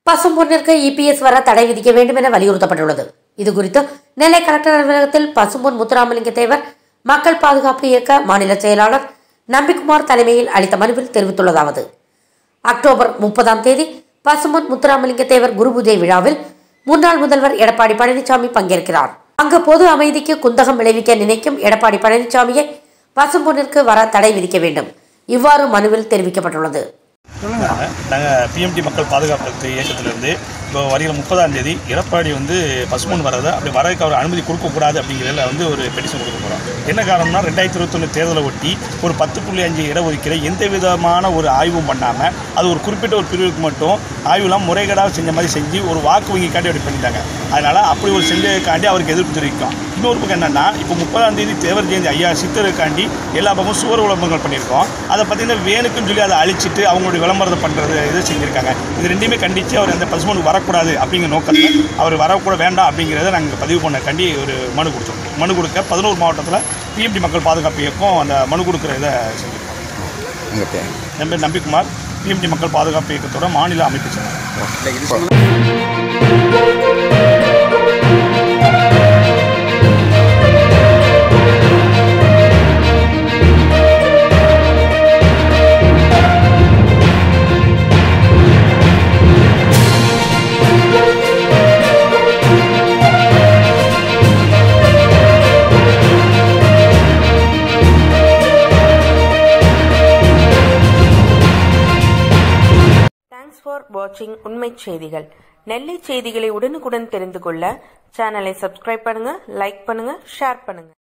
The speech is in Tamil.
பசும்பொன்னிற்கு இபிஎஸ் வர தடை விதிக்க வேண்டும் என வலியுறுத்தப்பட்டுள்ளது. இதுகுறித்து நெல்லை கலெக்டர் அலுவலகத்தில் பசும்பொன் முத்துராமலிங்க தேவர் மக்கள் பாதுகாப்பு இயக்க மாநில செயலாளர் நம்பிக்குமார் தலைமையில் அளித்த மனுவில் தெரிவித்துள்ளதாவது: அக்டோபர் 30 பசும்பொன் முத்துராமலிங்க தேவர் குரு பூஜை விழாவில் முன்னாள் முதல்வர் எடப்பாடி பழனிசாமி பங்கேற்கிறார். அங்கு பொது அமைதிக்கு குந்தகம் விளைவிக்க நினைக்கும் எடப்பாடி பழனிசாமியை பசும்பொன்னிற்கு வர தடை விதிக்க வேண்டும். இவ்வாறு மனுவில் தெரிவிக்கப்பட்டுள்ளது. நாங்கள் பிஎம்டி மக்கள் பாதுகாப்பு இயக்கத்திலிருந்து இப்போ வருகிற 30 எடப்பாடி பசும்பொன் வரதை அப்படி வரதுக்கு அவர் அனுமதி கொடுக்கக்கூடாது அப்படிங்கிறதுல ஒரு பெட்டிஷன் கொடுக்க போகிறோம். என்ன காரணம்னா 2021 தேர்தலை ஒட்டி ஒரு 10.5 இடஒதுக்கீடு எந்த விதமான ஒரு ஆய்வும் பண்ணாமல் அது ஒரு குறிப்பிட்ட ஒரு பிரிவுக்கு மட்டும் ஆய்வுலாம் முறைகேடாக செஞ்ச மாதிரி செஞ்சு ஒரு வாக்கு வங்கிக்காண்டி அப்படி பண்ணிட்டாங்க. அதனால் அப்படி ஒரு செஞ்சதுக்காண்டி அவருக்கு எதிர்ப்பு தெரிவிக்கும். இன்னொரு பக்கம் என்னென்னா இப்போ 30 தேவர் ஜெயந்தி ஐயா சித்தருக்காண்டி எல்லா பக்கமும் சுவர் விளம்பரங்கள் பண்ணியிருக்கோம். அதை பார்த்தீங்கன்னா வேணுக்குன்னு சொல்லி அதை அழிச்சிட்டு அவங்களுடைய விளம்பரத்தை பண்ணுறது இதை செஞ்சுருக்காங்க. இது ரெண்டுமே கண்டித்து அவர் அந்த பசும்பொன் வரக்கூடாது அப்படிங்கிற நோக்கத்தில் அவர் வரக்கூட வேண்டாம் அப்படிங்கிறத நாங்கள் பதிவு பண்ணக்காண்டி ஒரு மனு கொடுத்தோம். மனு கொடுக்க 11 மாவட்டத்தில் பிஎம்டி மக்கள் பாதுகாப்பு இயக்கம் அந்த மனு கொடுக்குற இதை செஞ்சுருக்கோம். என் பேர் நம்பிக்குமார், பிஎம்டி மக்கள் பாதுகாப்பு இயக்கத்தோட மாநில அமைப்பு செயலாளர். Thanks for watching உண்மை செய்திகள். நெல்லை செய்திகளை உடனுக்குடன் தெரிந்து கொள்ள சேனலை சப்ஸ்கிரைப் பண்ணுங்க, லைக் பண்ணுங்க, ஷேர் பண்ணுங்க.